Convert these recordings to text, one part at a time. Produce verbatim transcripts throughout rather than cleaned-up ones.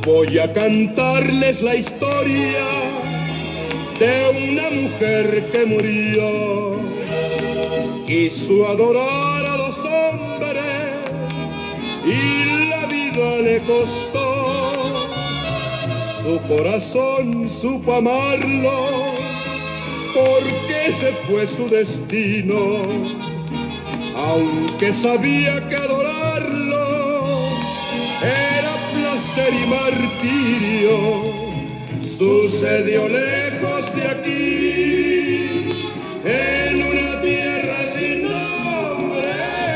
Voy a cantarles la historia de una mujer que murió. Quiso adorar a los hombres y la vida le costó. Su corazón supo amarlo porque ese fue su destino. Aunque sabía que adorarlo era placer y martirio, sucedió lejos de aquí, en una tierra sin nombre,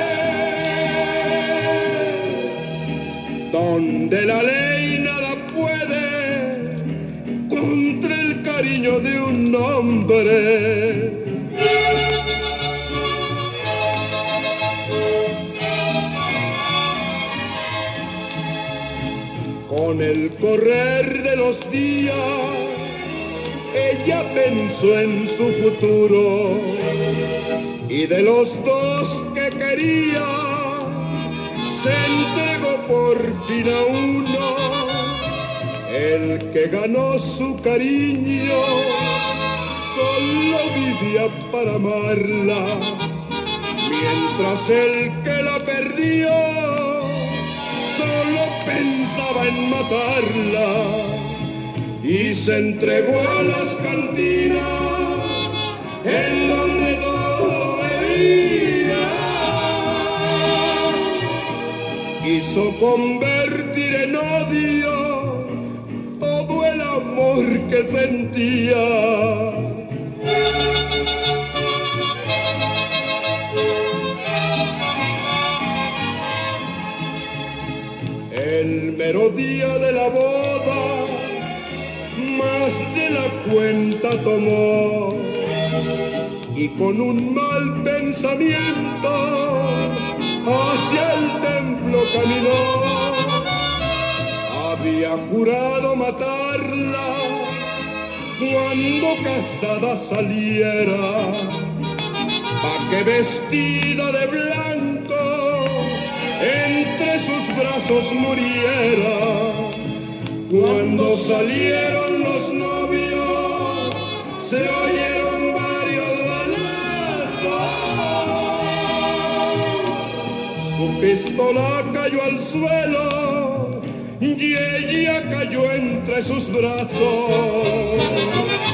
donde la ley nada puede contra el cariño de un hombre. Con el correr de los días, ella pensó en su futuro y de los dos que quería, se entregó por fin a uno, el que ganó su cariño, solo vivía para amarla, mientras el que la perdió solo pensaba en matarla y se entregó a las cantinas en donde todo bebía. Quiso convertir en odio todo el amor que sentía. El mero día de la boda, más de la cuenta tomó y con un mal pensamiento hacia el templo caminó. Había jurado matarla cuando casada saliera, pa' que vestida de blanco entre sus brazos muriera. Cuando salieron los novios, se oyeron varios balazos. Su pistola cayó al suelo y ella cayó entre sus brazos.